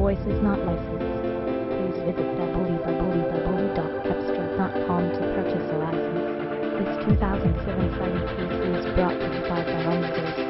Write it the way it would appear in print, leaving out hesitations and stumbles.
voice is not licensed. Please visit www.cepstral.com to purchase a license. This 2007 Scion PC is brought to you by Baron's Day